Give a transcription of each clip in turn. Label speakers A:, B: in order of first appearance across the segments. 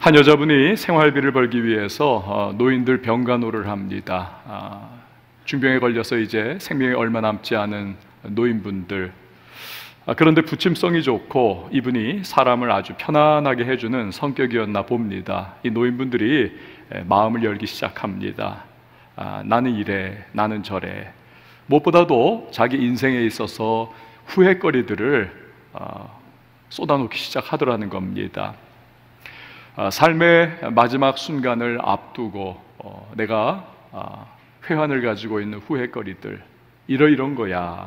A: 한 여자분이 생활비를 벌기 위해서 노인들 병간호를 합니다. 중병에 걸려서 이제 생명이 얼마 남지 않은 노인분들. 그런데 부침성이 좋고 이분이 사람을 아주 편안하게 해주는 성격이었나 봅니다. 이 노인분들이 마음을 열기 시작합니다. 나는 이래, 나는 저래. 무엇보다도 자기 인생에 있어서 후회거리들을 쏟아놓기 시작하더라는 겁니다. 삶의 마지막 순간을 앞두고 내가 회한을 가지고 있는 후회거리들, 이런 거야.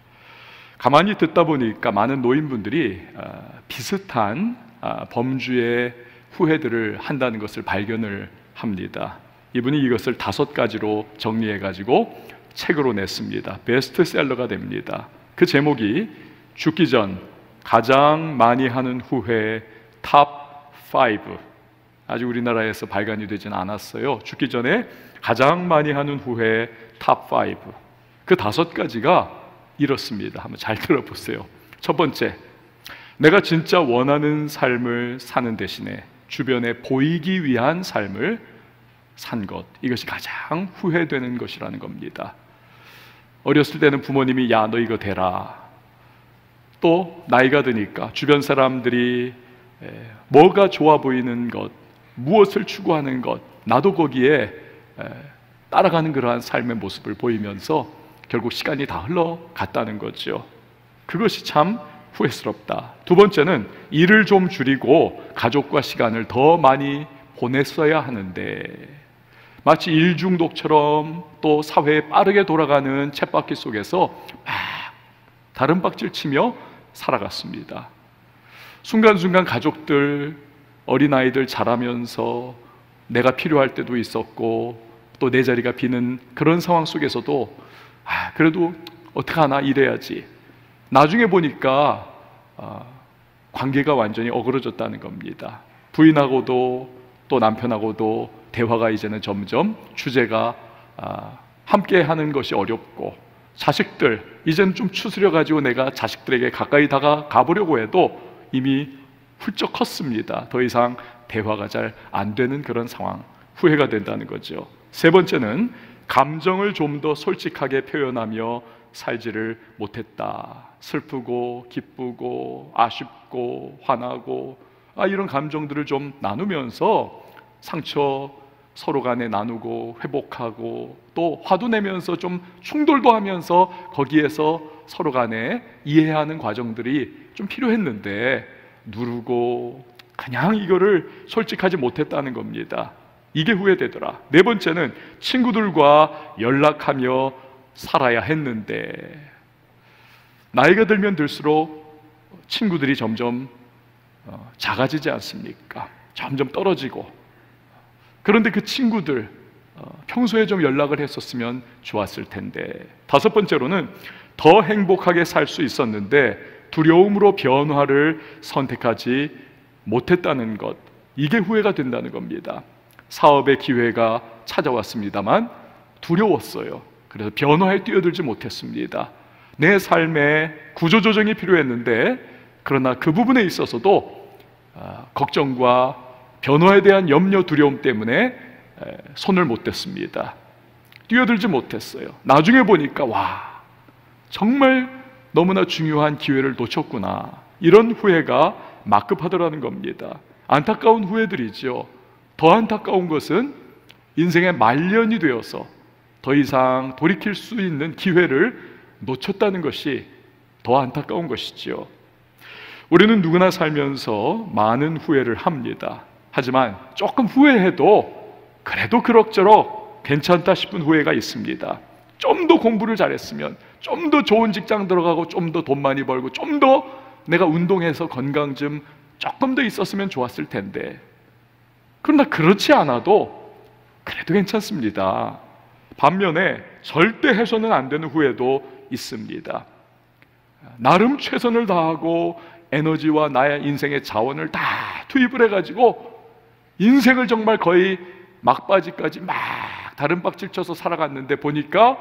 A: 가만히 듣다 보니까 많은 노인분들이 비슷한 범주의 후회들을 한다는 것을 발견을 합니다. 이분이 이것을 5가지로 정리해가지고 책으로 냈습니다. 베스트셀러가 됩니다. 그 제목이 죽기 전 가장 많이 하는 후회 탑 5. 아직 우리나라에서 발간이 되진 않았어요. 죽기 전에 가장 많이 하는 후회 탑 5. 그 5가지가 이렇습니다. 한번 잘 들어보세요. 첫 번째, 내가 진짜 원하는 삶을 사는 대신에 주변에 보이기 위한 삶을 산 것, 이것이 가장 후회되는 것이라는 겁니다. 어렸을 때는 부모님이 야, 너 이거 대라. 또 나이가 드니까 주변 사람들이 뭐가 좋아 보이는 것, 무엇을 추구하는 것, 나도 거기에 따라가는 그러한 삶의 모습을 보이면서 결국 시간이 다 흘러갔다는 거죠. 그것이 참 후회스럽다. 두 번째는 일을 좀 줄이고 가족과 시간을 더 많이 보냈어야 하는데, 마치 일 중독처럼 또 사회에 빠르게 돌아가는 쳇바퀴 속에서 막 다른 박질 치며 살아갔습니다. 순간순간 가족들, 어린아이들 자라면서 내가 필요할 때도 있었고 또 내 자리가 비는 그런 상황 속에서도 그래도 어떡하나 이래야지. 나중에 보니까 관계가 완전히 어그러졌다는 겁니다. 부인하고도 또 남편하고도 대화가 이제는 점점 주제가 함께 하는 것이 어렵고, 자식들 이제는 좀 추스려 가지고 내가 자식들에게 가까이 다가가 보려고 해도 이미 훌쩍 컸습니다. 더 이상 대화가 잘 안 되는 그런 상황, 후회가 된다는 거죠. 세 번째는 감정을 좀 더 솔직하게 표현하며 살지를 못했다. 슬프고 기쁘고 아쉽고 화나고 이런 감정들을 좀 나누면서 상처 서로 간에 나누고 회복하고 또 화도 내면서 좀 충돌도 하면서 거기에서 서로 간에 이해하는 과정들이 좀 필요했는데 누르고 그냥 이거를 솔직하지 못했다는 겁니다. 이게 후회되더라. 네 번째는 친구들과 연락하며 살아야 했는데, 나이가 들면 들수록 친구들이 점점 작아지지 않습니까? 점점 떨어지고. 그런데 그 친구들 평소에 좀 연락을 했었으면 좋았을 텐데. 다섯 번째로는 더 행복하게 살 수 있었는데 두려움으로 변화를 선택하지 못했다는 것, 이게 후회가 된다는 겁니다. 사업의 기회가 찾아왔습니다만 두려웠어요. 그래서 변화에 뛰어들지 못했습니다. 내 삶에 구조조정이 필요했는데, 그러나 그 부분에 있어서도 걱정과 변화에 대한 염려, 두려움 때문에 손을 못 댔습니다. 뛰어들지 못했어요. 나중에 보니까 정말 너무나 중요한 기회를 놓쳤구나, 이런 후회가 막급하더라는 겁니다. 안타까운 후회들이죠. 더 안타까운 것은 인생의 말년이 되어서 더 이상 돌이킬 수 있는 기회를 놓쳤다는 것이 더 안타까운 것이죠. 우리는 누구나 살면서 많은 후회를 합니다. 하지만 조금 후회해도 그래도 그럭저럭 괜찮다 싶은 후회가 있습니다. 좀 더 공부를 잘했으면, 좀 더 좋은 직장 들어가고, 좀 더 돈 많이 벌고, 좀 더 내가 운동해서 건강 좀 조금 더 있었으면 좋았을 텐데. 그러나 그렇지 않아도 그래도 괜찮습니다. 반면에 절대 해서는 안 되는 후회도 있습니다. 나름 최선을 다하고 에너지와 나의 인생의 자원을 다 투입을 해가지고 인생을 정말 거의 막바지까지 막 다른 박질 쳐서 살아갔는데 보니까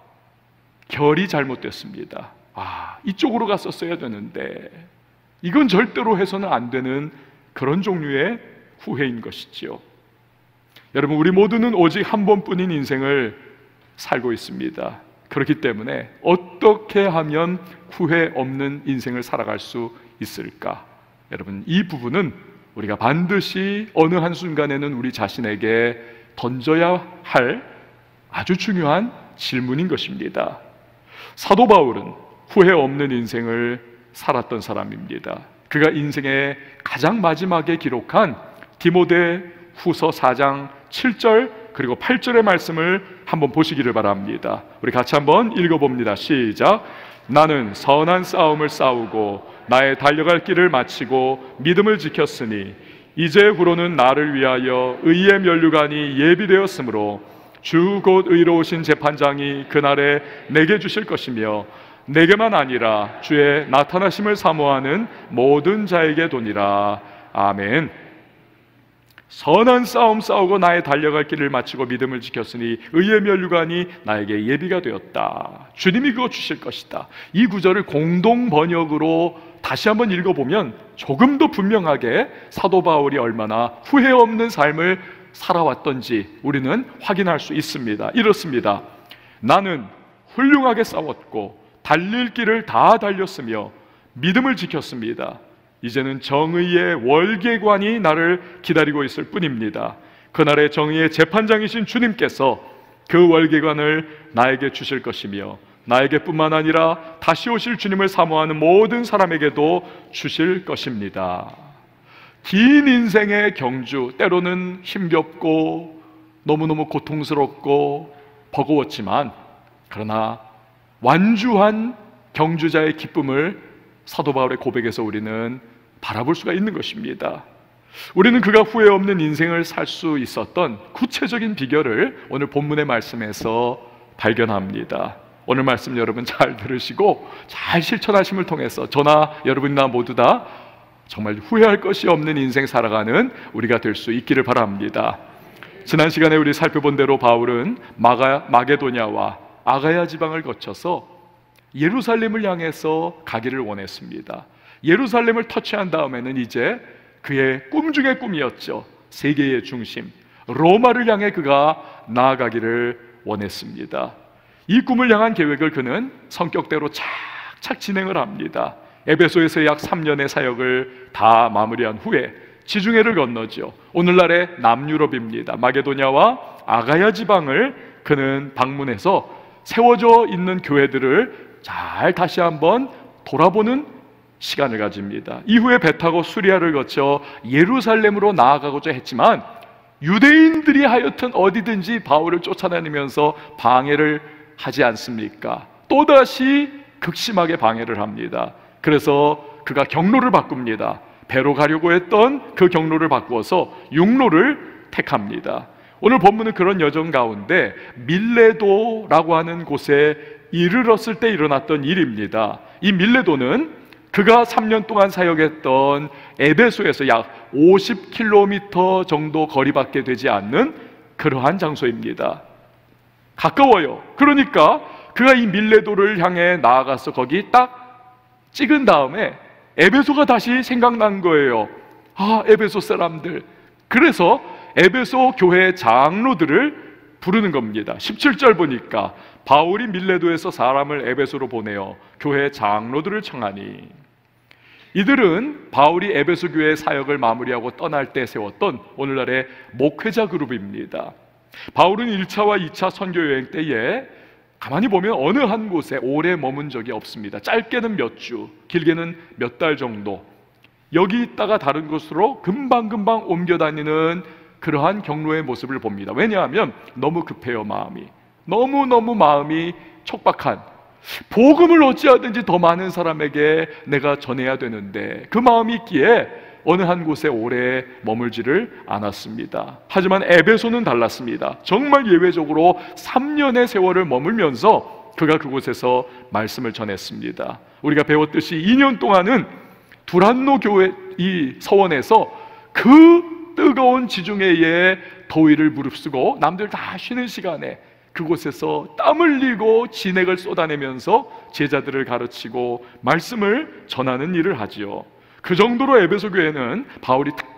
A: 결이 잘못됐습니다. 이쪽으로 갔었어야 되는데. 이건 절대로 해서는 안 되는 그런 종류의 후회인 것이지요. 여러분, 우리 모두는 오직 한 번뿐인 인생을 살고 있습니다. 그렇기 때문에 어떻게 하면 후회 없는 인생을 살아갈 수 있을까? 여러분, 이 부분은 우리가 반드시 어느 한순간에는 우리 자신에게 던져야 할 아주 중요한 질문인 것입니다. 사도 바울은 후회 없는 인생을 살았던 사람입니다. 그가 인생의 가장 마지막에 기록한 디모데 후서 4장 7절 그리고 8절의 말씀을 한번 보시기를 바랍니다. 우리 같이 한번 읽어봅니다. 시작. 나는 선한 싸움을 싸우고 나의 달려갈 길을 마치고 믿음을 지켰으니 이제후로는 나를 위하여 의의 면류관이 예비되었으므로 주 곧 의로우신 재판장이 그날에 내게 주실 것이며 내게만 아니라 주의 나타나심을 사모하는 모든 자에게 도니라. 아멘. 선한 싸움 싸우고 나의 달려갈 길을 마치고 믿음을 지켰으니 의의 면류관이 나에게 예비가 되었다. 주님이 그거 주실 것이다. 이 구절을 공동 번역으로 다시 한번 읽어보면 조금 더 분명하게 사도 바울이 얼마나 후회 없는 삶을 살아왔던지 우리는 확인할 수 있습니다. 이렇습니다. 나는 훌륭하게 싸웠고 달릴 길을 다 달렸으며 믿음을 지켰습니다. 이제는 정의의 월계관이 나를 기다리고 있을 뿐입니다. 그날의 정의의 재판장이신 주님께서 그 월계관을 나에게 주실 것이며 나에게 뿐만 아니라 다시 오실 주님을 사모하는 모든 사람에게도 주실 것입니다. 긴 인생의 경주, 때로는 힘겹고 너무너무 고통스럽고 버거웠지만 그러나 완주한 경주자의 기쁨을 사도 바울의 고백에서 우리는 바라볼 수가 있는 것입니다. 우리는 그가 후회 없는 인생을 살 수 있었던 구체적인 비결을 오늘 본문의 말씀에서 발견합니다. 오늘 말씀 여러분 잘 들으시고 잘 실천하심을 통해서 저나 여러분이나 모두 다 정말 후회할 것이 없는 인생 살아가는 우리가 될 수 있기를 바랍니다. 지난 시간에 우리 살펴본 대로 바울은 마게도냐와 아가야 지방을 거쳐서 예루살렘을 향해서 가기를 원했습니다. 예루살렘을 터치한 다음에는 이제 그의 꿈 중의 꿈이었죠. 세계의 중심 로마를 향해 그가 나아가기를 원했습니다. 이 꿈을 향한 계획을 그는 성격대로 착착 진행을 합니다. 에베소에서 약 3년의 사역을 다 마무리한 후에 지중해를 건너죠. 오늘날의 남유럽입니다. 마게도냐와 아가야 지방을 그는 방문해서 세워져 있는 교회들을 잘 다시 한번 돌아보는 시간을 가집니다. 이후에 배 타고 수리아를 거쳐 예루살렘으로 나아가고자 했지만 유대인들이 하여튼 어디든지 바울을 쫓아다니면서 방해를 하지 않습니까? 또다시 극심하게 방해를 합니다. 그래서 그가 경로를 바꿉니다. 배로 가려고 했던 그 경로를 바꾸어서 육로를 택합니다. 오늘 본문은 그런 여정 가운데 밀레도라고 하는 곳에 이르렀을 때 일어났던 일입니다. 이 밀레도는 그가 3년 동안 사역했던 에베소에서 약 50km 정도 거리밖에 되지 않는 그러한 장소입니다. 가까워요. 그러니까 그가 이 밀레도를 향해 나아가서 거기 딱 찍은 다음에 에베소가 다시 생각난 거예요. 아, 에베소 사람들. 그래서 에베소 교회 장로들을 부르는 겁니다. 17절 보니까 바울이 밀레도에서 사람을 에베소로 보내어 교회 장로들을 청하니, 이들은 바울이 에베소 교회 사역을 마무리하고 떠날 때 세웠던 오늘날의 목회자 그룹입니다. 바울은 1차와 2차 선교 여행 때에 가만히 보면 어느 한 곳에 오래 머문 적이 없습니다. 짧게는 몇 주, 길게는 몇 달 정도 여기 있다가 다른 곳으로 금방금방 옮겨 다니는 그러한 경로의 모습을 봅니다. 왜냐하면 너무 급해요. 마음이 너무너무 마음이 촉박한, 복음을 어찌하든지 더 많은 사람에게 내가 전해야 되는데 그 마음이 있기에 어느 한 곳에 오래 머물지를 않았습니다. 하지만 에베소는 달랐습니다. 정말 예외적으로 3년의 세월을 머물면서 그가 그곳에서 말씀을 전했습니다. 우리가 배웠듯이 2년 동안은 두란노 교회 이 서원에서 그 뜨거운 지중해의 더위를 무릅쓰고 남들 다 쉬는 시간에 그곳에서 땀 흘리고 진액을 쏟아내면서 제자들을 가르치고 말씀을 전하는 일을 하지요. 그 정도로 에베소 교회는 바울이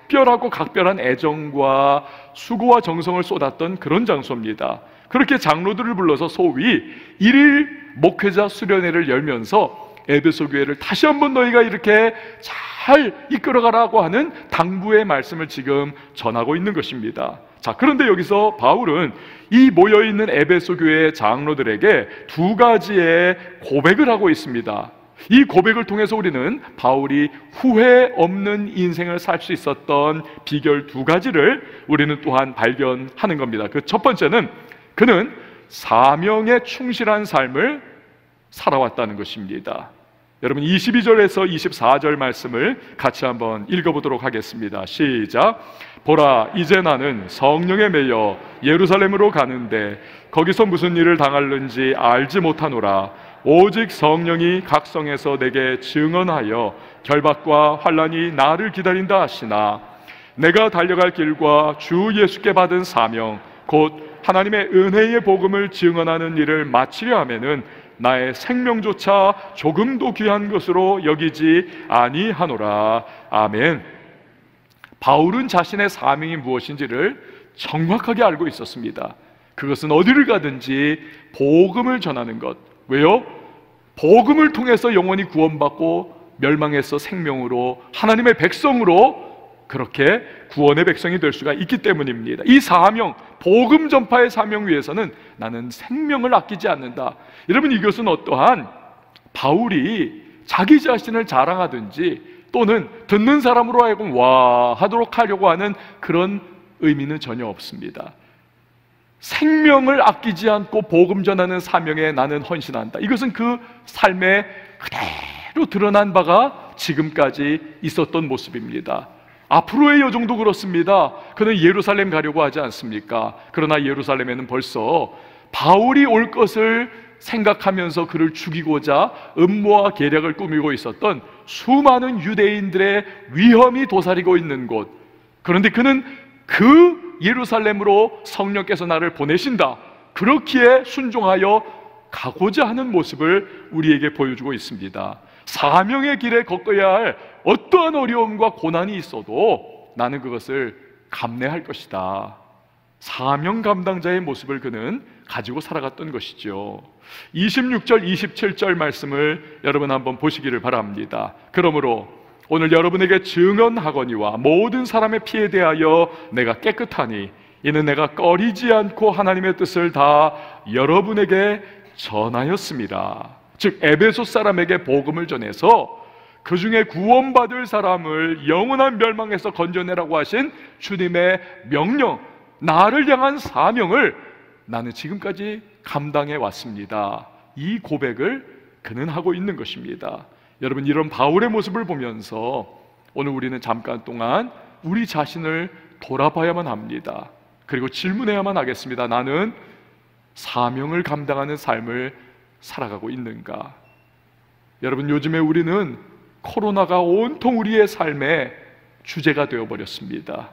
A: 특별하고 각별한 애정과 수고와 정성을 쏟았던 그런 장소입니다. 그렇게 장로들을 불러서 소위 일일 목회자 수련회를 열면서 에베소 교회를 다시 한번 너희가 이렇게 잘 이끌어가라고 하는 당부의 말씀을 지금 전하고 있는 것입니다. 자, 그런데 여기서 바울은 이 모여있는 에베소 교회의 장로들에게 두 가지의 고백을 하고 있습니다. 이 고백을 통해서 우리는 바울이 후회 없는 인생을 살 수 있었던 비결 두 가지를 우리는 또한 발견하는 겁니다. 그 첫 번째는 그는 사명에 충실한 삶을 살아왔다는 것입니다. 여러분 22절에서 24절 말씀을 같이 한번 읽어보도록 하겠습니다. 시작. 보라, 이제 나는 성령에 매여 예루살렘으로 가는데 거기서 무슨 일을 당할는지 알지 못하노라. 오직 성령이 각성에서 내게 증언하여 결박과 환난이 나를 기다린다 하시나 내가 달려갈 길과 주 예수께 받은 사명 곧 하나님의 은혜의 복음을 증언하는 일을 마치려 하면은 나의 생명조차 조금도 귀한 것으로 여기지 아니하노라. 아멘. 바울은 자신의 사명이 무엇인지를 정확하게 알고 있었습니다. 그것은 어디를 가든지 복음을 전하는 것. 왜요? 복음을 통해서 영원히 구원받고 멸망에서 생명으로 하나님의 백성으로 그렇게 구원의 백성이 될 수가 있기 때문입니다. 이 사명, 복음 전파의 사명 위해서는 나는 생명을 아끼지 않는다. 여러분, 이것은 어떠한 바울이 자기 자신을 자랑하든지 또는 듣는 사람으로 하여금 와 하도록 하려고 하는 그런 의미는 전혀 없습니다. 생명을 아끼지 않고 복음 전하는 사명에 나는 헌신한다. 이것은 그 삶에 그대로 드러난 바가 지금까지 있었던 모습입니다. 앞으로의 여정도 그렇습니다. 그는 예루살렘 가려고 하지 않습니까? 그러나 예루살렘에는 벌써 바울이 올 것을 생각하면서 그를 죽이고자 음모와 계략을 꾸미고 있었던 수많은 유대인들의 위험이 도사리고 있는 곳. 그런데 그는 그 예루살렘으로 성령께서 나를 보내신다, 그렇기에 순종하여 가고자 하는 모습을 우리에게 보여주고 있습니다. 사명의 길에 걷어야 할 어떠한 어려움과 고난이 있어도 나는 그것을 감내할 것이다. 사명 감당자의 모습을 그는 가지고 살아갔던 것이죠. 26절, 27절 말씀을 여러분 한번 보시기를 바랍니다. 그러므로 오늘 여러분에게 증언하거니와 모든 사람의 피에 대하여 내가 깨끗하니 이는 내가 꺼리지 않고 하나님의 뜻을 다 여러분에게 전하였습니다. 즉 에베소 사람에게 복음을 전해서 그 중에 구원받을 사람을 영원한 멸망에서 건져내라고 하신 주님의 명령, 나를 향한 사명을 나는 지금까지 감당해 왔습니다. 이 고백을 그는 하고 있는 것입니다. 여러분, 이런 바울의 모습을 보면서 오늘 우리는 잠깐 동안 우리 자신을 돌아봐야만 합니다. 그리고 질문해야만 하겠습니다. 나는 사명을 감당하는 삶을 살아가고 있는가? 여러분, 요즘에 우리는 코로나가 온통 우리의 삶의 주제가 되어버렸습니다.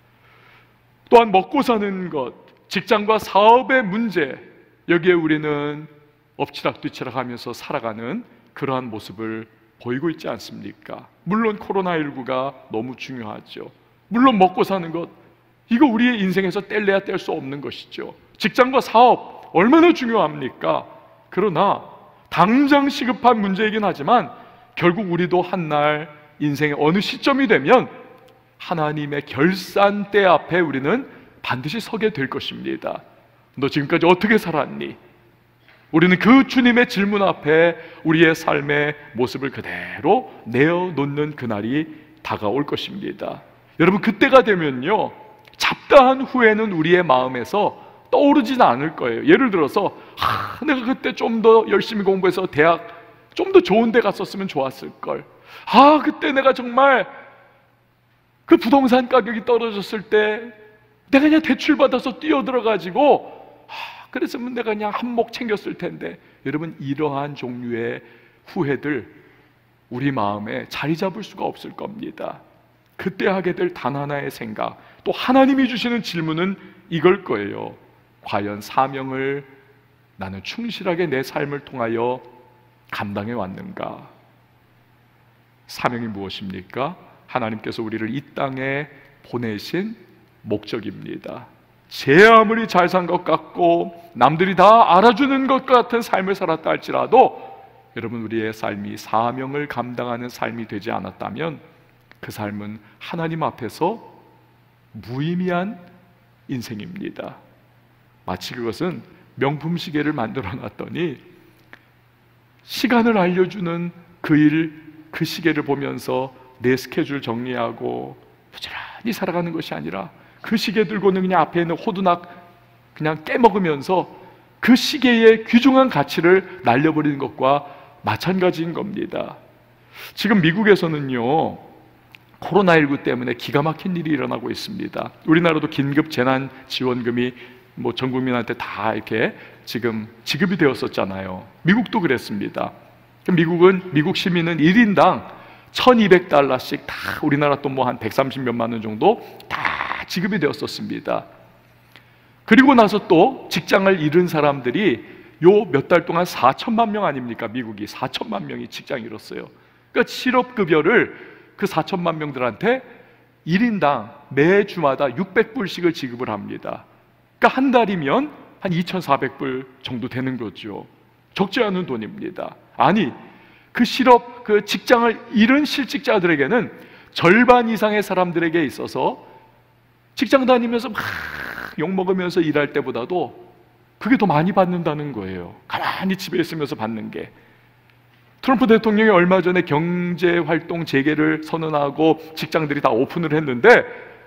A: 또한 먹고 사는 것, 직장과 사업의 문제, 여기에 우리는 엎치락뒤치락 하면서 살아가는 그러한 모습을 보이고 있지 않습니까? 물론 코로나19가 너무 중요하죠. 물론 먹고 사는 것, 이거 우리의 인생에서 뗄래야 뗄 수 없는 것이죠. 직장과 사업 얼마나 중요합니까? 그러나 당장 시급한 문제이긴 하지만 결국 우리도 한날 인생의 어느 시점이 되면 하나님의 결산대 앞에 우리는 반드시 서게 될 것입니다. 너 지금까지 어떻게 살았니? 우리는 그 주님의 질문 앞에 우리의 삶의 모습을 그대로 내어놓는 그날이 다가올 것입니다. 여러분, 그때가 되면요, 잡다한 후회는 우리의 마음에서 떠오르지는 않을 거예요. 예를 들어서 내가 그때 좀 더 열심히 공부해서 대학 좀 더 좋은 데 갔었으면 좋았을 걸. 그때 내가 정말 그 부동산 가격이 떨어졌을 때 내가 그냥 대출 받아서 뛰어들어가지고 그랬으면 내가 그냥 한몫 챙겼을 텐데. 여러분, 이러한 종류의 후회들 우리 마음에 자리 잡을 수가 없을 겁니다. 그때 하게 될 단 하나의 생각, 또 하나님이 주시는 질문은 이걸 거예요. 과연 사명을 나는 충실하게 내 삶을 통하여 감당해 왔는가? 사명이 무엇입니까? 하나님께서 우리를 이 땅에 보내신 목적입니다. 제 아무리 잘 산 것 같고 남들이 다 알아주는 것 같은 삶을 살았다 할지라도 여러분, 우리의 삶이 사명을 감당하는 삶이 되지 않았다면 그 삶은 하나님 앞에서 무의미한 인생입니다. 마치 그것은 명품 시계를 만들어 놨더니 시간을 알려주는 그 시계를 보면서 내 스케줄 정리하고 부지런히 살아가는 것이 아니라 그 시계 들고는 그냥 앞에 있는 호두낙 그냥 깨먹으면서 그 시계의 귀중한 가치를 날려버리는 것과 마찬가지인 겁니다. 지금 미국에서는요, 코로나19 때문에 기가 막힌 일이 일어나고 있습니다. 우리나라도 긴급 재난지원금이 전 국민한테 다 이렇게 지금 지급이 되었었잖아요. 미국도 그랬습니다. 미국 시민은 1인당 1200달러씩 다, 우리나라 돈 한 130몇만 원 정도 다 지급이 되었었습니다. 그리고 나서 또 직장을 잃은 사람들이 요 몇 달 동안 4천만 명 아닙니까? 미국이 4천만 명이 직장 잃었어요. 그러니까 실업급여를 그 4천만 명들한테 1인당 매주마다 600불씩을 지급을 합니다. 그러니까 한 달이면 한 2,400불 정도 되는 거죠. 적지 않은 돈입니다. 아니, 그 직장을 잃은 실직자들에게는 절반 이상의 사람들에게 있어서 직장 다니면서 막 욕먹으면서 일할 때보다도 그게 더 많이 받는다는 거예요. 가만히 집에 있으면서 받는 게. 트럼프 대통령이 얼마 전에 경제활동 재개를 선언하고 직장들이 다 오픈을 했는데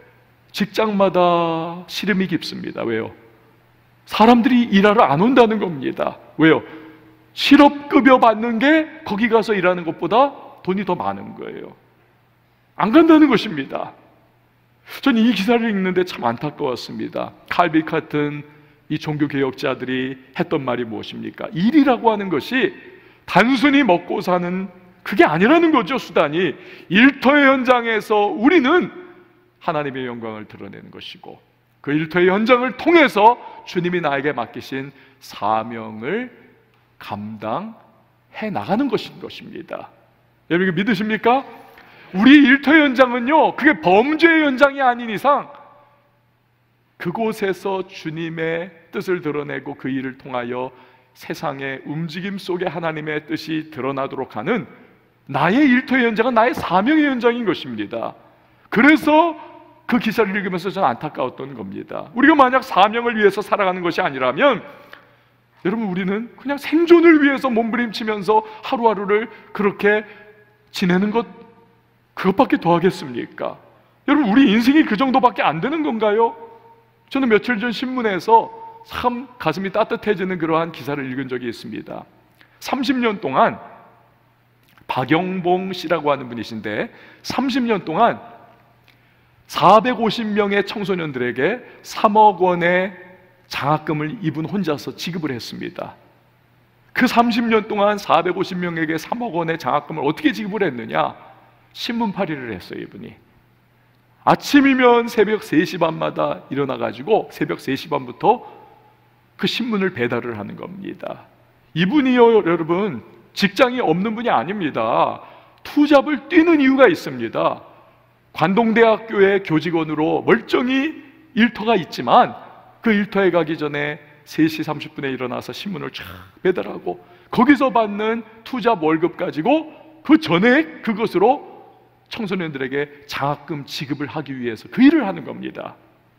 A: 직장마다 시름이 깊습니다. 왜요? 사람들이 일하러 안 온다는 겁니다. 왜요? 실업급여 받는 게 거기 가서 일하는 것보다 돈이 더 많은 거예요. 안 간다는 것입니다. 저는 이 기사를 읽는데 참 안타까웠습니다. 칼빈 같은 이 종교개혁자들이 했던 말이 무엇입니까? 일이라고 하는 것이 단순히 먹고 사는 그게 아니라는 거죠. 수단이 일터의 현장에서 우리는 하나님의 영광을 드러내는 것이고 그 일터의 현장을 통해서 주님이 나에게 맡기신 사명을 감당해 나가는 것인 것입니다. 여러분 이거 믿으십니까? 우리 일터의 현장은요, 그게 범죄의 현장이 아닌 이상 그곳에서 주님의 뜻을 드러내고 그 일을 통하여 세상의 움직임 속에 하나님의 뜻이 드러나도록 하는 나의 일터의 현장은 나의 사명의 현장인 것입니다. 그래서 그 기사를 읽으면서 저는 안타까웠던 겁니다. 우리가 만약 사명을 위해서 살아가는 것이 아니라면 여러분, 우리는 그냥 생존을 위해서 몸부림치면서 하루하루를 그렇게 지내는 것, 그것밖에 더 하겠습니까? 여러분, 우리 인생이 그 정도밖에 안 되는 건가요? 저는 며칠 전 신문에서 참 가슴이 따뜻해지는 그러한 기사를 읽은 적이 있습니다. 30년 동안 박영봉 씨라고 하는 분이신데 30년 동안 450명의 청소년들에게 3억 원의 장학금을 이분 혼자서 지급을 했습니다. 그 30년 동안 450명에게 3억 원의 장학금을 어떻게 지급을 했느냐? 신문팔이를 했어요. 이분이 아침이면 새벽 3시 반마다 일어나가지고 새벽 3시 반부터 그 신문을 배달을 하는 겁니다. 이분이요, 여러분, 직장이 없는 분이 아닙니다. 투잡을 뛰는 이유가 있습니다. 관동대학교의 교직원으로 멀쩡히 일터가 있지만 그 일터에 가기 전에 3시 30분에 일어나서 신문을 쫙 배달하고 거기서 받는 투잡 월급 가지고 그 전에 그것으로 청소년들에게 장학금 지급을 하기 위해서 그 일을 하는 겁니다.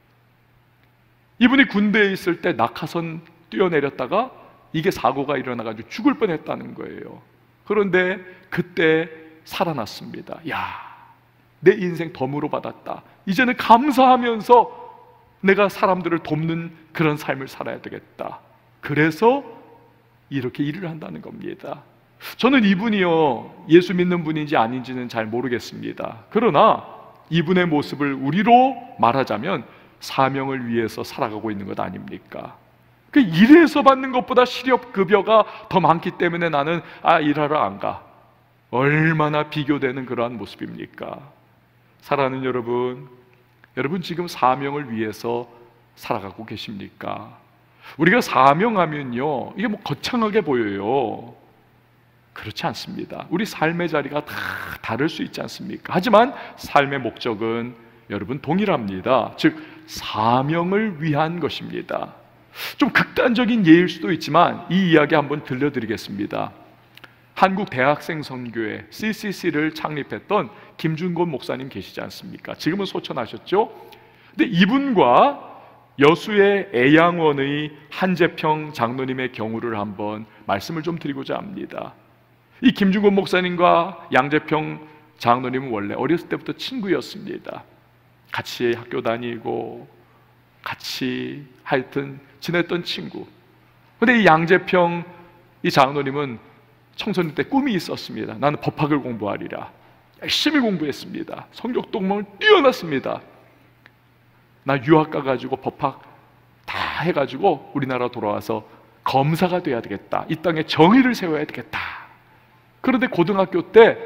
A: 이분이 군대에 있을 때 낙하선 뛰어내렸다가 이게 사고가 일어나가지고 죽을 뻔했다는 거예요. 그런데 그때 살아났습니다. 야, 내 인생 덤으로 받았다. 이제는 감사하면서 내가 사람들을 돕는 그런 삶을 살아야 되겠다. 그래서 이렇게 일을 한다는 겁니다. 저는 이분이요, 예수 믿는 분인지 아닌지는 잘 모르겠습니다. 그러나 이분의 모습을 우리로 말하자면 사명을 위해서 살아가고 있는 것 아닙니까? 그 일해서 받는 것보다 실업급여가 더 많기 때문에 나는 일하러 안 가. 얼마나 비교되는 그러한 모습입니까? 사랑하는 여러분, 여러분 지금 사명을 위해서 살아가고 계십니까? 우리가 사명하면요, 이게 거창하게 보여요. 그렇지 않습니다. 우리 삶의 자리가 다 다를 수 있지 않습니까? 하지만 삶의 목적은 여러분 동일합니다. 즉 사명을 위한 것입니다. 좀 극단적인 예일 수도 있지만 이 이야기 한번 들려드리겠습니다. 한국 대학생 선교회 CCC를 창립했던 김준곤 목사님 계시지 않습니까? 지금은 소천하셨죠? 근데 이분과 여수의 애양원의 한재평 장로님의 경우를 한번 말씀을 좀 드리고자 합니다. 이 김준곤 목사님과 양재평 장로님은 원래 어렸을 때부터 친구였습니다. 같이 학교 다니고 같이 하여튼 지냈던 친구. 근데 이 양재평 이 장로님은 청소년 때 꿈이 있었습니다. 나는 법학을 공부하리라. 열심히 공부했습니다. 성적 동문을 뛰어났습니다. 나 유학 가가지고 법학 다 해가지고 우리나라 돌아와서 검사가 돼야 되겠다. 이 땅에 정의를 세워야 되겠다. 그런데 고등학교 때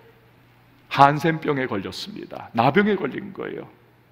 A: 한센병에 걸렸습니다. 나병에 걸린 거예요.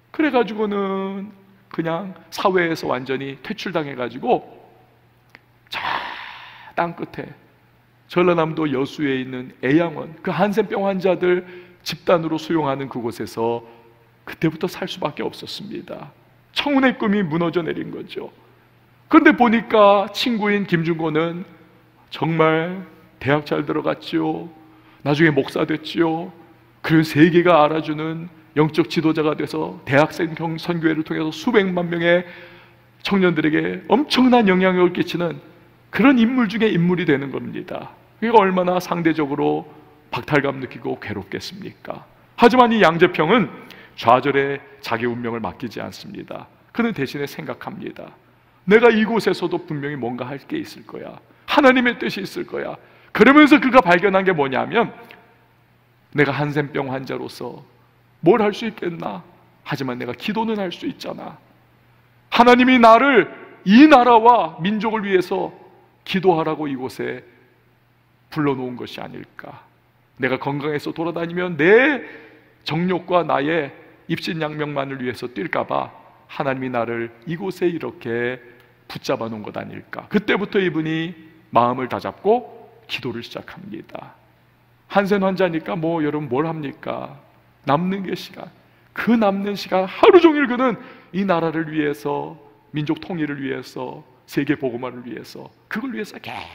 A: 그래가지고는 그냥 사회에서 완전히 퇴출당해가지고 저 땅 끝에 전라남도 여수에 있는 애양원, 그 한센병 환자들 집단으로 수용하는 그곳에서 그때부터 살 수밖에 없었습니다. 청운의 꿈이 무너져 내린 거죠. 그런데 보니까 친구인 김준곤은 정말 대학 잘 들어갔지요. 나중에 목사 됐지요. 그리고 세계가 알아주는 영적 지도자가 돼서 대학생 선교회를 통해서 수백만 명의 청년들에게 엄청난 영향력을 끼치는 그런 인물 중에 인물이 되는 겁니다. 그게 얼마나 상대적으로 박탈감 느끼고 괴롭겠습니까? 하지만 이 양재평은 좌절에 자기 운명을 맡기지 않습니다. 그는 대신에 생각합니다. 내가 이곳에서도 분명히 뭔가 할 게 있을 거야. 하나님의 뜻이 있을 거야. 그러면서 그가 발견한 게 뭐냐면, 내가 한센병 환자로서 뭘 할 수 있겠나? 하지만 내가 기도는 할 수 있잖아. 하나님이 나를 이 나라와 민족을 위해서 기도하라고 이곳에 불러놓은 것이 아닐까. 내가 건강해서 돌아다니면 내 정욕과 나의 입신양명만을 위해서 뛸까봐 하나님이 나를 이곳에 이렇게 붙잡아 놓은 것 아닐까. 그때부터 이분이 마음을 다잡고 기도를 시작합니다. 한센 환자니까 뭐 여러분 뭘 합니까? 남는 게 시간. 그 남는 시간 하루 종일 그는 이 나라를 위해서, 민족 통일을 위해서, 세계 복음화를 위해서, 그걸 위해서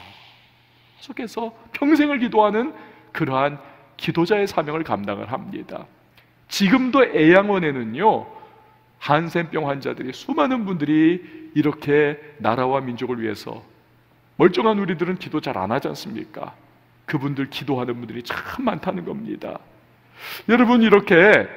A: 계속해서 평생을 기도하는 그러한 기도자의 사명을 감당을 합니다. 지금도 애양원에는요, 한센병 환자들이, 수많은 분들이 이렇게 나라와 민족을 위해서, 멀쩡한 우리들은 기도 잘 안 하지 않습니까? 그분들 기도하는 분들이 참 많다는 겁니다. 여러분, 이렇게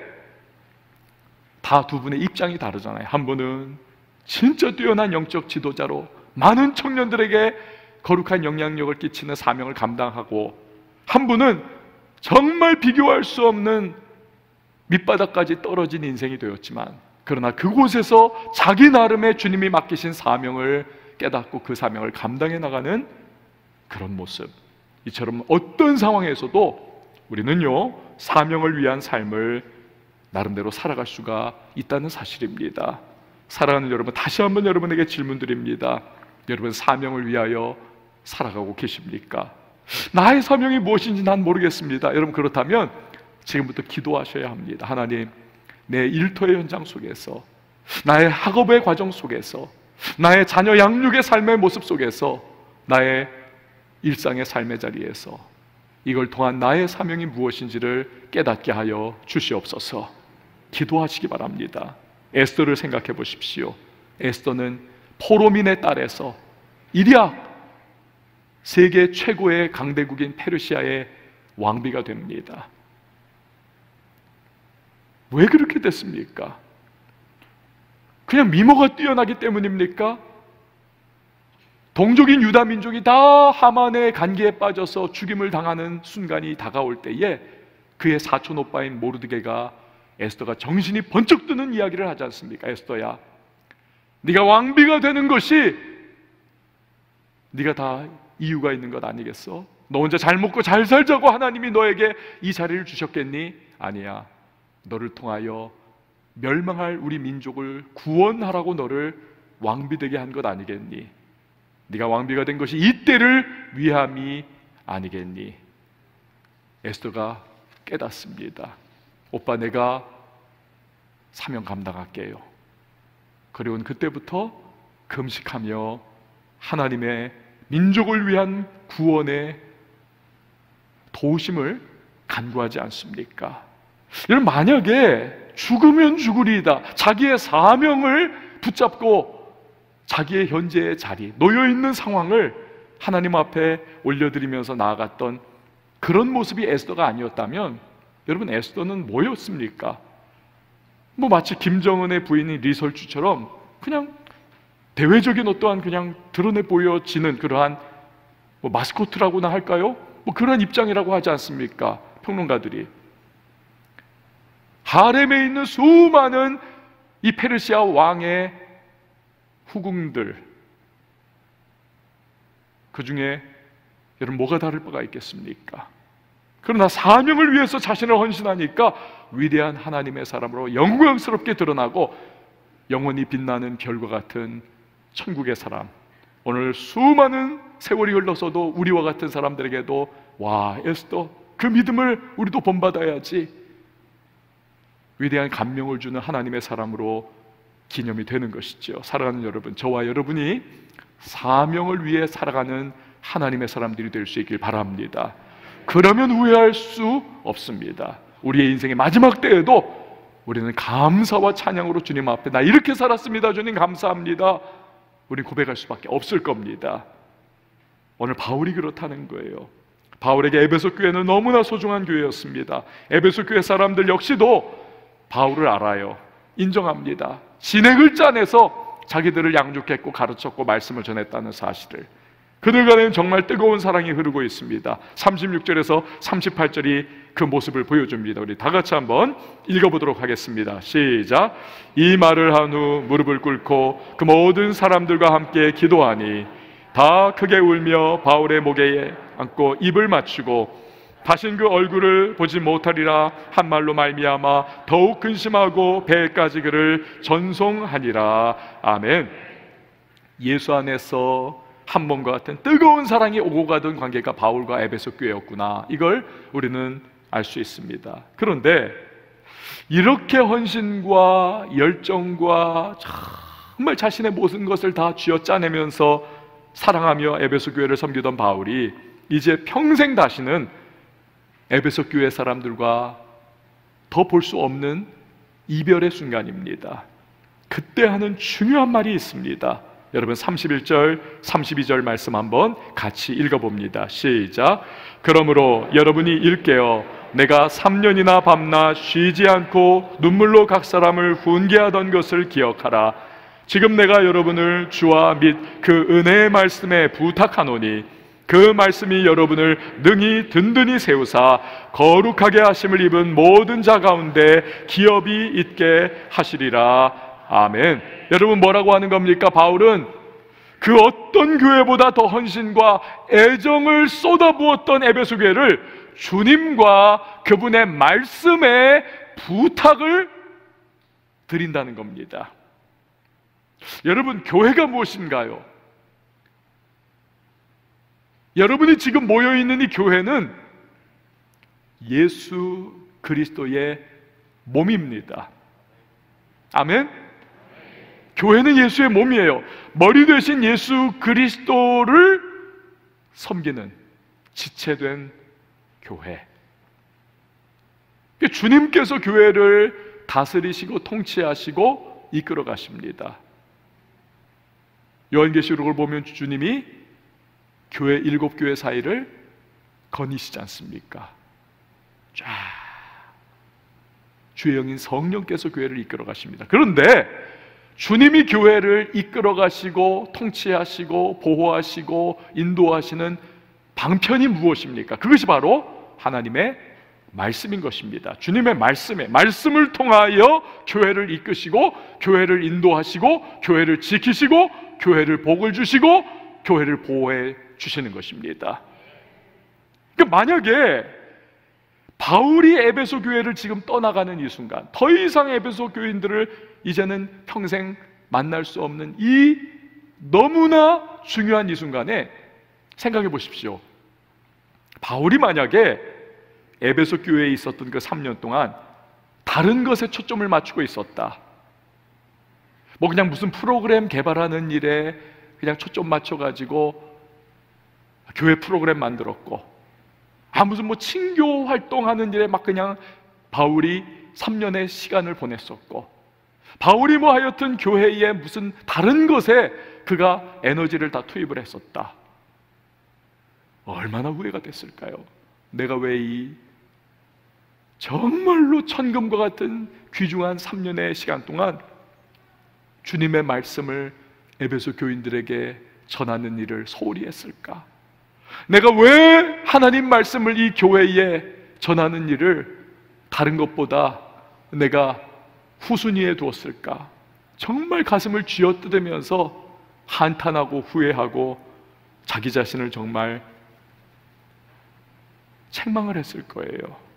A: 다 두 분의 입장이 다르잖아요. 한 분은 진짜 뛰어난 영적 지도자로 많은 청년들에게 거룩한 영향력을 끼치는 사명을 감당하고, 한 분은 정말 비교할 수 없는 밑바닥까지 떨어진 인생이 되었지만, 그러나 그곳에서 자기 나름의 주님이 맡기신 사명을 깨닫고 그 사명을 감당해 나가는 그런 모습. 이처럼 어떤 상황에서도 우리는요, 사명을 위한 삶을 나름대로 살아갈 수가 있다는 사실입니다. 사랑하는 여러분, 다시 한번 여러분에게 질문드립니다. 여러분, 사명을 위하여 살아가고 계십니까? 나의 사명이 무엇인지 난 모르겠습니다. 여러분, 그렇다면 지금부터 기도하셔야 합니다. 하나님, 내 일터의 현장 속에서, 나의 학업의 과정 속에서, 나의 자녀 양육의 삶의 모습 속에서, 나의 일상의 삶의 자리에서 이걸 통한 나의 사명이 무엇인지를 깨닫게 하여 주시옵소서. 기도하시기 바랍니다. 에스더를 생각해 보십시오. 에스더는 포로민의 딸에서 일약 세계 최고의 강대국인 페르시아의 왕비가 됩니다. 왜 그렇게 됐습니까? 그냥 미모가 뛰어나기 때문입니까? 동족인 유다 민족이 다 하만의 간기에 빠져서 죽임을 당하는 순간이 다가올 때에 그의 사촌 오빠인 모르드게가 에스더가 정신이 번쩍 드는 이야기를 하지 않습니까? 에스더야, 네가 왕비가 되는 것이 네가 다 이유가 있는 것 아니겠어? 너 혼자 잘 먹고 잘 살자고 하나님이 너에게 이 자리를 주셨겠니? 아니야. 너를 통하여 멸망할 우리 민족을 구원하라고 너를 왕비 되게 한 것 아니겠니? 네가 왕비가 된 것이 이때를 위함이 아니겠니? 에스더가 깨닫습니다. 오빠, 내가 사명 감당할게요. 그리고 그때부터 금식하며 하나님의 민족을 위한 구원의 도우심을 간구하지 않습니까? 여러분, 만약에 죽으면 죽으리이다, 자기의 사명을 붙잡고 자기의 현재의 자리, 놓여있는 상황을 하나님 앞에 올려드리면서 나아갔던 그런 모습이 에스더가 아니었다면, 여러분, 에스더는 뭐였습니까? 마치 김정은의 부인인 리설주처럼 그냥 대외적인 어떠한 그냥 드러내 보여지는 그러한 마스코트라고나 할까요? 그런 입장이라고 하지 않습니까? 평론가들이. 하렘에 있는 수많은 이 페르시아 왕의 후궁들, 그 중에 여러분 뭐가 다를 바가 있겠습니까? 그러나 사명을 위해서 자신을 헌신하니까 위대한 하나님의 사람으로 영광스럽게 드러나고 영원히 빛나는 별과 같은 천국의 사람, 오늘 수많은 세월이 흘러서도 우리와 같은 사람들에게도 와, 에스더 그 믿음을 우리도 본받아야지, 위대한 감명을 주는 하나님의 사람으로 기념이 되는 것이죠. 사랑하는 여러분, 저와 여러분이 사명을 위해 살아가는 하나님의 사람들이 될 수 있길 바랍니다. 그러면 후회할 수 없습니다. 우리의 인생의 마지막 때에도 우리는 감사와 찬양으로 주님 앞에 나 이렇게 살았습니다, 주님 감사합니다, 우리 고백할 수밖에 없을 겁니다. 오늘 바울이 그렇다는 거예요. 바울에게 에베소 교회는 너무나 소중한 교회였습니다. 에베소 교회 사람들 역시도 바울을 알아요. 인정합니다. 진액을 짜내서 자기들을 양육했고 가르쳤고 말씀을 전했다는 사실을. 그들 간에는 정말 뜨거운 사랑이 흐르고 있습니다. 36절에서 38절이 그 모습을 보여줍니다. 우리 다 같이 한번 읽어보도록 하겠습니다. 시작. 이 말을 한 후 무릎을 꿇고 그 모든 사람들과 함께 기도하니 다 크게 울며 바울의 목에 앉고 입을 맞추고 다신 그 얼굴을 보지 못하리라 한 말로 말미암아 더욱 근심하고 배까지 그를 전송하니라. 아멘. 예수 안에서 한 몸과 같은 뜨거운 사랑이 오고 가던 관계가 바울과 에베소 교회였구나, 이걸 우리는 알 수 있습니다. 그런데 이렇게 헌신과 열정과 정말 자신의 모든 것을 다 쥐어짜내면서 사랑하며 에베소 교회를 섬기던 바울이 이제 평생 다시는 에베소 교회 사람들과 더 볼 수 없는 이별의 순간입니다. 그때 하는 중요한 말이 있습니다. 여러분 31절, 32절 말씀 한번 같이 읽어봅니다. 시작. 그러므로 여러분이 일깨어 내가 3년이나 밤낮 쉬지 않고 눈물로 각 사람을 훈계하던 것을 기억하라. 지금 내가 여러분을 주와 및 그 은혜의 말씀에 부탁하노니 그 말씀이 여러분을 능히 든든히 세우사 거룩하게 하심을 입은 모든 자 가운데 기업이 있게 하시리라. 아멘. 여러분 뭐라고 하는 겁니까? 바울은 그 어떤 교회보다 더 헌신과 애정을 쏟아부었던 에베소 교회를 주님과 그분의 말씀에 부탁을 드린다는 겁니다. 여러분, 교회가 무엇인가요? 여러분이 지금 모여있는 이 교회는 예수 그리스도의 몸입니다. 아멘. 교회는 예수의 몸이에요. 머리 되신 예수 그리스도를 섬기는 지체된 교회. 주님께서 교회를 다스리시고 통치하시고 이끌어 가십니다. 요한계시록을 보면 주님이 교회 7교회 사이를 거니시지 않습니까? 쫙 주의 영인 성령께서 교회를 이끌어 가십니다. 그런데 주님이 교회를 이끌어 가시고 통치하시고 보호하시고 인도하시는 방편이 무엇입니까? 그것이 바로 하나님의 말씀인 것입니다. 주님의 말씀을 통하여 교회를 이끄시고 교회를 인도하시고 교회를 지키시고 교회를 복을 주시고 교회를 보호해 주시는 것입니다. 그러니까 만약에 바울이 에베소 교회를 지금 떠나가는 이 순간, 더 이상 에베소 교인들을 이제는 평생 만날 수 없는 이 너무나 중요한 이 순간에 생각해 보십시오. 바울이 만약에 에베소 교회에 있었던 그 3년 동안 다른 것에 초점을 맞추고 있었다. 뭐 그냥 무슨 프로그램 개발하는 일에 그냥 초점 맞춰가지고 교회 프로그램 만들었고, 무슨 뭐 친교 활동하는 일에 막 그냥 바울이 3년의 시간을 보냈었고, 바울이 뭐 하여튼 교회에 무슨 다른 것에 그가 에너지를 다 투입을 했었다. 얼마나 후회가 됐을까요? 내가 왜 이 정말로 천금과 같은 귀중한 3년의 시간 동안 주님의 말씀을 에베소 교인들에게 전하는 일을 소홀히 했을까? 내가 왜 하나님 말씀을 이 교회에 전하는 일을 다른 것보다 내가 후순위에 두었을까? 정말 가슴을 쥐어뜯으면서 한탄하고 후회하고 자기 자신을 정말 책망을 했을 거예요.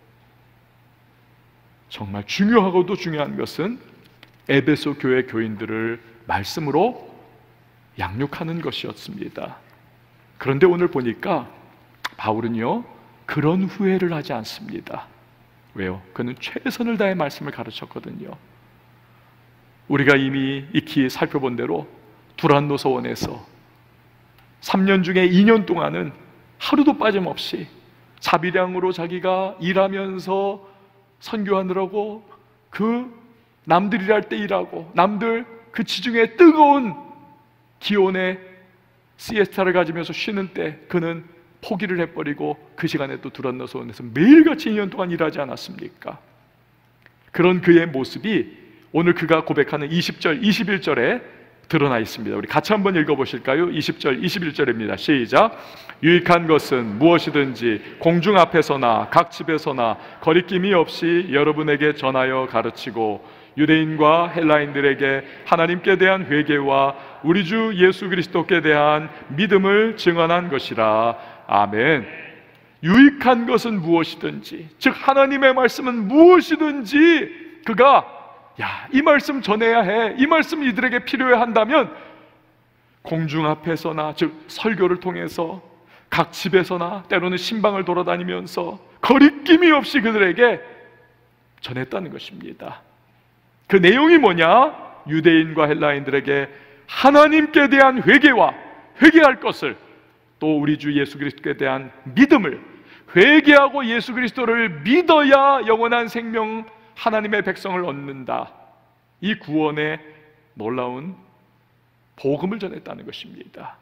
A: 정말 중요하고도 중요한 것은 에베소 교회 교인들을 말씀으로 양육하는 것이었습니다. 그런데 오늘 보니까 바울은요, 그런 후회를 하지 않습니다. 왜요? 그는 최선을 다해 말씀을 가르쳤거든요. 우리가 이미 익히 살펴본 대로 두란노서 원에서 3년 중에 2년 동안은 하루도 빠짐없이 자비량으로 자기가 일하면서 선교하느라고 그 남들 일할 때 일하고, 남들 그 지중해 뜨거운 기온에 시에스타를 가지면서 쉬는 때 그는 포기를 해버리고 그 시간에 또 두란노서 원에서 매일같이 2년 동안 일하지 않았습니까? 그런 그의 모습이 오늘 그가 고백하는 20절, 21절에 드러나 있습니다. 우리 같이 한번 읽어보실까요? 20절, 21절입니다. 시작. 유익한 것은 무엇이든지 공중 앞에서나 각 집에서나 거리낌이 없이 여러분에게 전하여 가르치고, 유대인과 헬라인들에게 하나님께 대한 회개와 우리 주 예수 그리스도께 대한 믿음을 증언한 것이라. 아멘. 유익한 것은 무엇이든지, 즉 하나님의 말씀은 무엇이든지 그가 이 말씀 전해야 해, 이 말씀 이들에게 필요해 한다면 공중 앞에서나, 즉 설교를 통해서, 각 집에서나, 때로는 신방을 돌아다니면서 거리낌이 없이 그들에게 전했다는 것입니다. 그 내용이 뭐냐? 유대인과 헬라인들에게 하나님께 대한 회개와 회개할 것을, 또 우리 주 예수 그리스도에 대한 믿음을, 회개하고 예수 그리스도를 믿어야 영원한 생명, 하나님의 백성을 얻는다, 이 구원의 놀라운 복음을 전했다는 것입니다.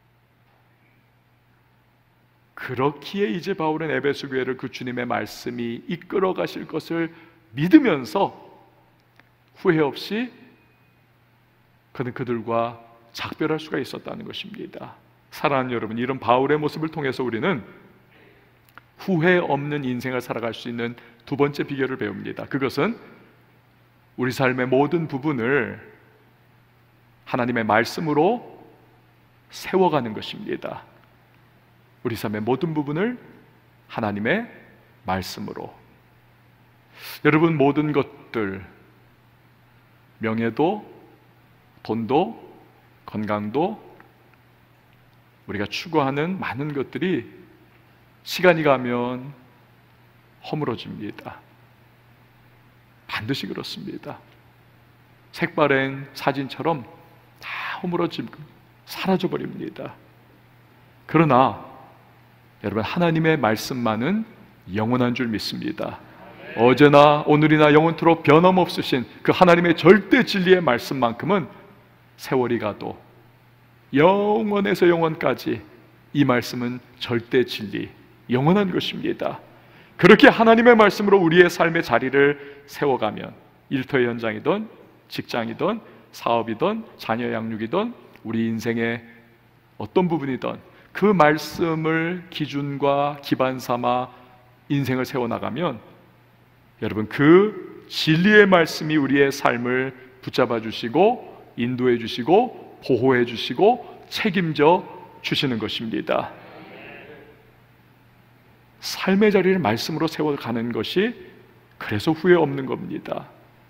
A: 그렇기에 이제 바울은 에베소 교회를 그 주님의 말씀이 이끌어 가실 것을 믿으면서 후회 없이 그는 그들과 작별할 수가 있었다는 것입니다. 사랑하는 여러분, 이런 바울의 모습을 통해서 우리는 후회 없는 인생을 살아갈 수 있는 두 번째 비결을 배웁니다. 그것은 우리 삶의 모든 부분을 하나님의 말씀으로 세워가는 것입니다. 우리 삶의 모든 부분을 하나님의 말씀으로. 여러분, 모든 것들, 명예도, 돈도, 건강도, 우리가 추구하는 많은 것들이 시간이 가면 허물어집니다. 반드시 그렇습니다. 색바랜 사진처럼 다 허물어지고 사라져버립니다. 그러나 여러분, 하나님의 말씀만은 영원한 줄 믿습니다. 어제나 오늘이나 영원토록 변함없으신 그 하나님의 절대 진리의 말씀만큼은 세월이 가도 영원에서 영원까지 이 말씀은 절대 진리, 영원한 것입니다. 그렇게 하나님의 말씀으로 우리의 삶의 자리를 세워가면, 일터의 현장이든 직장이든 사업이든 자녀 양육이든 우리 인생의 어떤 부분이든 그 말씀을 기준과 기반 삼아 인생을 세워나가면, 여러분, 그 진리의 말씀이 우리의 삶을 붙잡아 주시고 인도해 주시고 보호해 주시고 책임져 주시는 것입니다. 삶의 자리를 말씀으로 세워가는 것이 그래서 후회 없는 겁니다.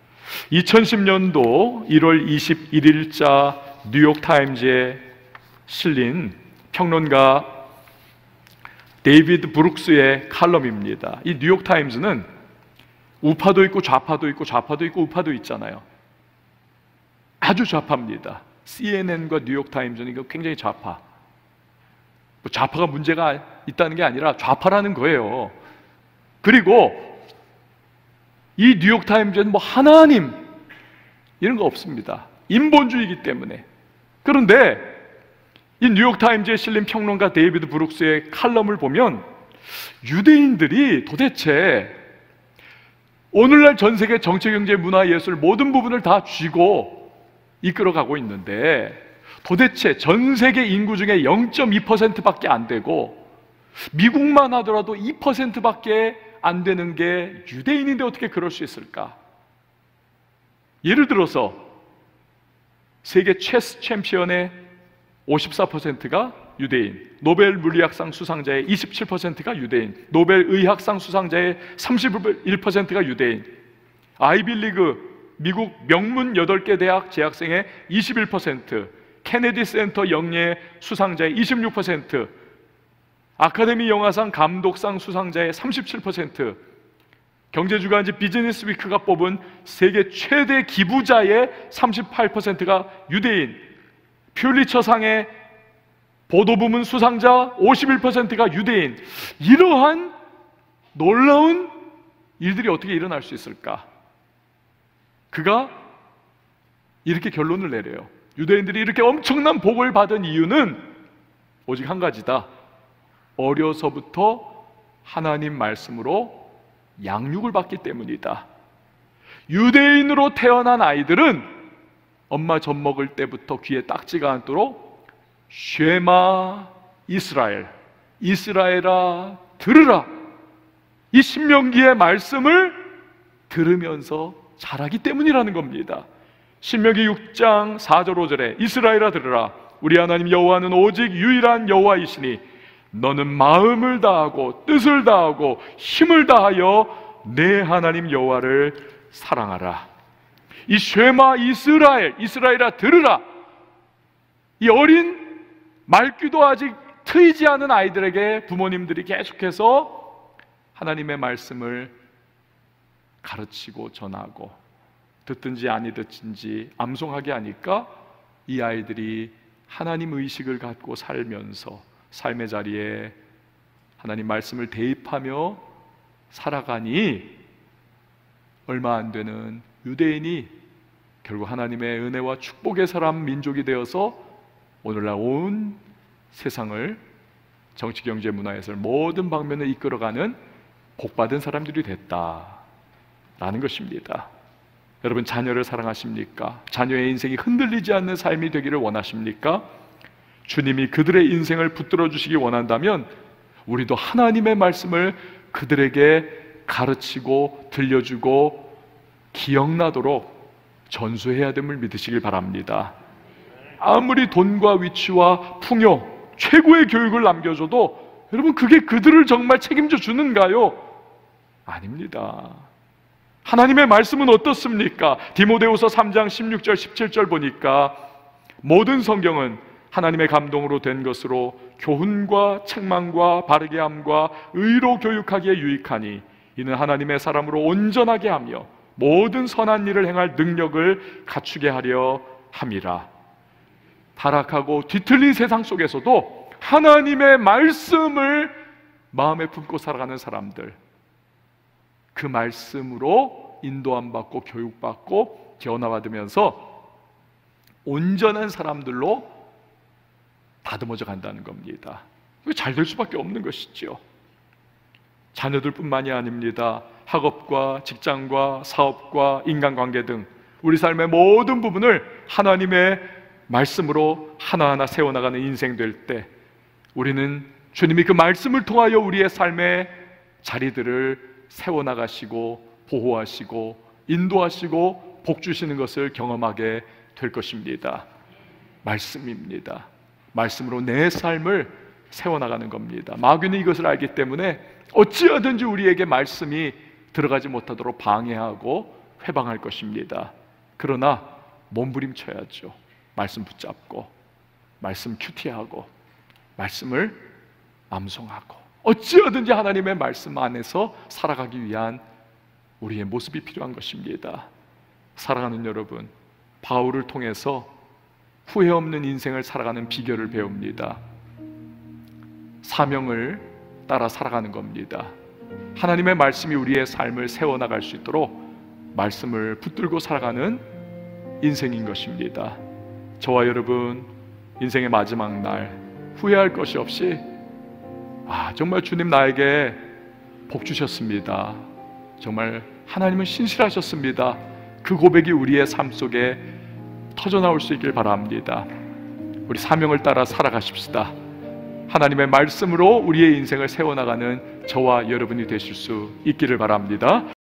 A: 2010년도 1월 21일자 뉴욕타임즈에 실린 평론가 데이비드 브룩스의 칼럼입니다. 이 뉴욕타임즈는 우파도 있고 좌파도 있고 좌파도 있고 우파도 있잖아요. 아주 좌파입니다. CNN과 뉴욕타임즈는 이거 굉장히 좌파. 뭐 좌파가 문제가 있다는 게 아니라 좌파라는 거예요. 그리고 이 뉴욕타임즈는 뭐 하나님 이런 거 없습니다. 인본주의이기 때문에. 그런데 이 뉴욕타임즈에 실린 평론가 데이비드 브룩스의 칼럼을 보면 유대인들이 도대체 오늘날 전 세계 정치, 경제, 문화, 예술 모든 부분을 다 쥐고 이끌어가고 있는데 도대체 전 세계 인구 중에 0.2%밖에 안 되고 미국만 하더라도 2%밖에 안 되는 게 유대인인데 어떻게 그럴 수 있을까? 예를 들어서 세계 체스 챔피언의 54%가 유대인, 노벨 물리학상 수상자의 27%가 유대인, 노벨 의학상 수상자의 31%가 유대인, 아이비리그 미국 명문 8개 대학 재학생의 21%, 케네디 센터 영예 수상자의 26%, 아카데미 영화상 감독상 수상자의 37%, 경제주간지 비즈니스 위크가 뽑은 세계 최대 기부자의 38%가 유대인, 퓰리처상의 보도부문 수상자 51%가 유대인. 이러한 놀라운 일들이 어떻게 일어날 수 있을까? 그가 이렇게 결론을 내려요. 유대인들이 이렇게 엄청난 복을 받은 이유는 오직 한 가지다. 어려서부터 하나님 말씀으로 양육을 받기 때문이다. 유대인으로 태어난 아이들은 엄마 젖 먹을 때부터 귀에 딱지가 않도록 쉐마 이스라엘, 이스라엘아 들으라, 이 신명기의 말씀을 들으면서 자라기 때문이라는 겁니다. 신명기 6장 4절 5절에 이스라엘아 들으라, 우리 하나님 여호와는 오직 유일한 여호와이시니 너는 마음을 다하고 뜻을 다하고 힘을 다하여 내 하나님 여호와를 사랑하라. 이 쉐마 이스라엘, 이스라엘아 들으라, 이 어린 말귀도 아직 트이지 않은 아이들에게 부모님들이 계속해서 하나님의 말씀을 가르치고 전하고 듣든지 아니 듣든지 암송하게 하니까 이 아이들이 하나님 의식을 갖고 살면서 삶의 자리에 하나님 말씀을 대입하며 살아가니 얼마 안 되는 유대인이 결국 하나님의 은혜와 축복의 사람 민족이 되어서 오늘날 온 세상을 정치, 경제, 문화, 예술 모든 방면을 이끌어가는 복받은 사람들이 됐다라는 것입니다. 여러분, 자녀를 사랑하십니까? 자녀의 인생이 흔들리지 않는 삶이 되기를 원하십니까? 주님이 그들의 인생을 붙들어 주시기 원한다면 우리도 하나님의 말씀을 그들에게 가르치고 들려주고 기억나도록 전수해야 됨을 믿으시길 바랍니다. 아무리 돈과 위치와 풍요, 최고의 교육을 남겨줘도 여러분, 그게 그들을 정말 책임져 주는가요? 아닙니다. 하나님의 말씀은 어떻습니까? 디모데후서 3장 16절 17절 보니까 모든 성경은 하나님의 감동으로 된 것으로 교훈과 책망과 바르게 함과 의로 교육하기에 유익하니 이는 하나님의 사람으로 온전하게 하며 모든 선한 일을 행할 능력을 갖추게 하려 함이라. 타락하고 뒤틀린 세상 속에서도 하나님의 말씀을 마음에 품고 살아가는 사람들, 그 말씀으로 인도함 받고 교육받고 변화받으면서 온전한 사람들로 다듬어져 간다는 겁니다. 잘 될 수밖에 없는 것이죠. 자녀들뿐만이 아닙니다. 학업과 직장과 사업과 인간관계 등 우리 삶의 모든 부분을 하나님의 말씀으로 하나하나 세워나가는 인생 될 때 우리는 주님이 그 말씀을 통하여 우리의 삶의 자리들을 세워나가시고 보호하시고 인도하시고 복주시는 것을 경험하게 될 것입니다. 말씀입니다. 말씀으로 내 삶을 세워나가는 겁니다. 마귀는 이것을 알기 때문에 어찌하든지 우리에게 말씀이 들어가지 못하도록 방해하고 회방할 것입니다. 그러나 몸부림쳐야죠. 말씀 붙잡고 말씀 큐티하고 말씀을 암송하고 어찌하든지 하나님의 말씀 안에서 살아가기 위한 우리의 모습이 필요한 것입니다. 사랑하는 여러분, 바울을 통해서 후회 없는 인생을 살아가는 비결을 배웁니다. 사명을 따라 살아가는 겁니다. 하나님의 말씀이 우리의 삶을 세워나갈 수 있도록 말씀을 붙들고 살아가는 인생인 것입니다. 저와 여러분, 인생의 마지막 날 후회할 것이 없이 정말 주님 나에게 복 주셨습니다. 정말 하나님은 신실하셨습니다. 그 고백이 우리의 삶 속에 터져나올 수 있길 바랍니다. 우리 사명을 따라 살아가십시다. 하나님의 말씀으로 우리의 인생을 세워나가는 저와 여러분이 되실 수 있기를 바랍니다.